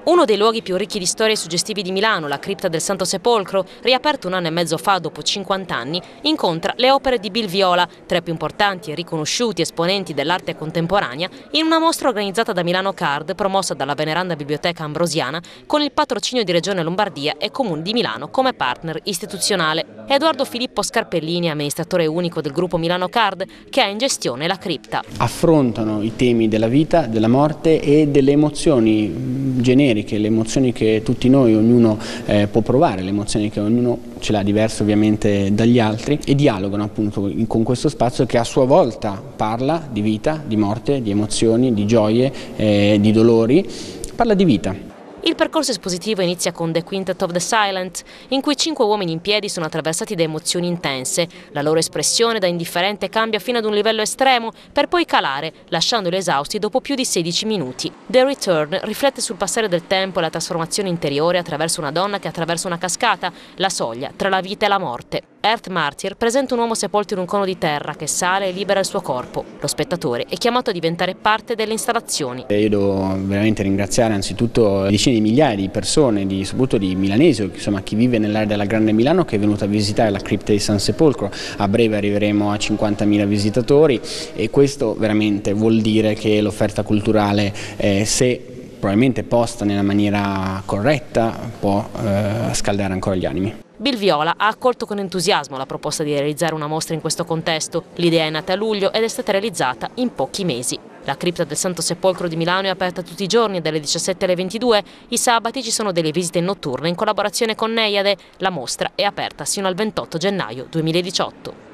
Uno dei luoghi più ricchi di storie e suggestivi di Milano, la cripta del Santo Sepolcro, riaperto un anno e mezzo fa dopo 50 anni, incontra le opere di Bill Viola, tra i più importanti e riconosciuti esponenti dell'arte contemporanea, in una mostra organizzata da Milano Card, promossa dalla veneranda Biblioteca Ambrosiana, con il patrocinio di Regione Lombardia e Comune di Milano come partner istituzionale. Edoardo Filippo Scarpellini, amministratore unico del gruppo Milano Card, che ha in gestione la cripta. Affrontano i temi della vita, della morte e delle emozioni generiche, le emozioni che tutti noi, ognuno può provare, le emozioni che ognuno ce l'ha diverse ovviamente dagli altri, e dialogano appunto con questo spazio che a sua volta parla di vita, di morte, di emozioni, di gioie, di dolori, parla di vita. Il percorso espositivo inizia con The Quintet of the Silent, in cui 5 uomini in piedi sono attraversati da emozioni intense. La loro espressione da indifferente cambia fino ad un livello estremo, per poi calare, lasciandoli esausti dopo più di 16 minuti. The Return riflette sul passare del tempo e la trasformazione interiore attraverso una donna che attraversa una cascata, la soglia tra la vita e la morte. Earth Martyr presenta un uomo sepolto in un cono di terra che sale e libera il suo corpo. Lo spettatore è chiamato a diventare parte delle installazioni. Io devo veramente ringraziare anzitutto decine di migliaia di persone, soprattutto di milanesi, insomma chi vive nell'area della Grande Milano, che è venuto a visitare la cripta di San Sepolcro. A breve arriveremo a 50.000 visitatori e questo veramente vuol dire che l'offerta culturale, se probabilmente posta nella maniera corretta, può scaldare ancora gli animi. Bill Viola ha accolto con entusiasmo la proposta di realizzare una mostra in questo contesto. L'idea è nata a luglio ed è stata realizzata in pochi mesi. La cripta del Santo Sepolcro di Milano è aperta tutti i giorni dalle 17 alle 22. I sabati ci sono delle visite notturne in collaborazione con Neiade. La mostra è aperta sino al 28 gennaio 2018.